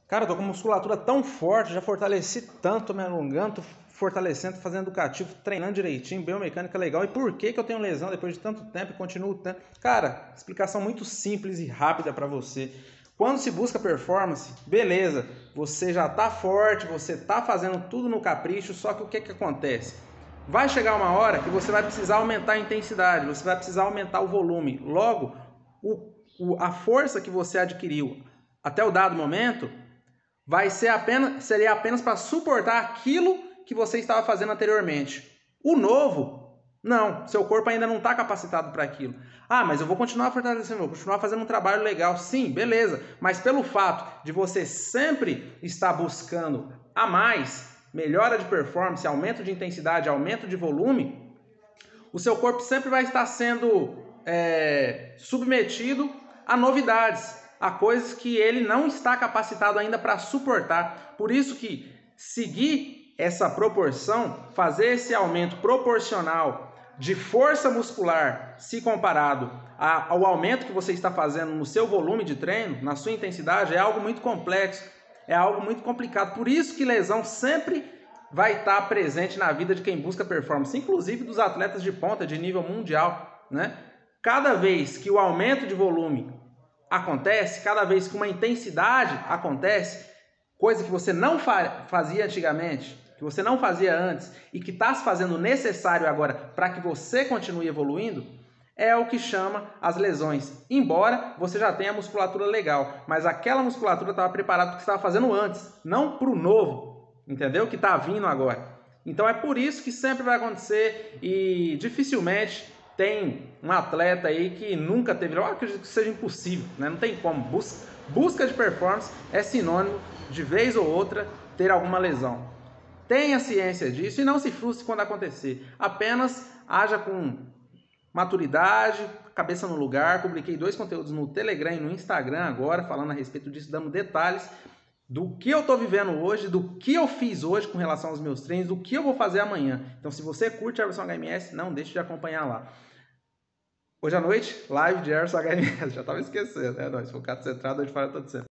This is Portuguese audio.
Cara, eu tô com musculatura tão forte, já fortaleci tanto, tô me alongando, tô fortalecendo, tô fazendo educativo, treinando direitinho, biomecânica legal. E por que que eu tenho lesão depois de tanto tempo e continuo tendo? Cara, explicação muito simples e rápida para você. Quando se busca performance, beleza, você já tá forte, você tá fazendo tudo no capricho, só que o que que acontece? Vai chegar uma hora que você vai precisar aumentar a intensidade, você vai precisar aumentar o volume. Logo, a força que você adquiriu até o dado momento seria apenas para suportar aquilo que você estava fazendo anteriormente. O novo, não, seu corpo ainda não está capacitado para aquilo. Ah, mas eu vou continuar fortalecendo, vou continuar fazendo um trabalho legal. Sim, beleza, mas pelo fato de você sempre estar buscando a mais, melhora de performance, aumento de intensidade, aumento de volume, o seu corpo sempre vai estar sendo submetido a novidades, a coisas que ele não está capacitado ainda para suportar. Por isso que seguir essa proporção, fazer esse aumento proporcional de força muscular se comparado ao aumento que você está fazendo no seu volume de treino, na sua intensidade, é algo muito complexo, é algo muito complicado. Por isso que lesão sempre vai estar presente na vida de quem busca performance, inclusive dos atletas de ponta de nível mundial, né? Cada vez que o aumento de volume acontece, cada vez que uma intensidade acontece, coisa que você não fazia antigamente, que você não fazia antes e que está se fazendo necessário agora para que você continue evoluindo, é o que chama as lesões. Embora você já tenha musculatura legal, mas aquela musculatura estava preparada para o que você estava fazendo antes, não para o novo, entendeu? Que está vindo agora. Então é por isso que sempre vai acontecer e dificilmente tem um atleta aí que nunca teve, eu acredito que seja impossível, né? Não tem como. Busca de performance é sinônimo de vez ou outra ter alguma lesão. Tenha ciência disso e não se frustre quando acontecer. Apenas haja com maturidade, cabeça no lugar. Publiquei 2 conteúdos no Telegram e no Instagram agora, falando a respeito disso, dando detalhes do que eu estou vivendo hoje, do que eu fiz hoje com relação aos meus treinos, do que eu vou fazer amanhã. Então, se você curte a Everson HMS, não deixe de acompanhar lá. Hoje à noite, live de Everson HMS. Já estava esquecendo, né? Nós, focado centrado, hoje fala todo sempre.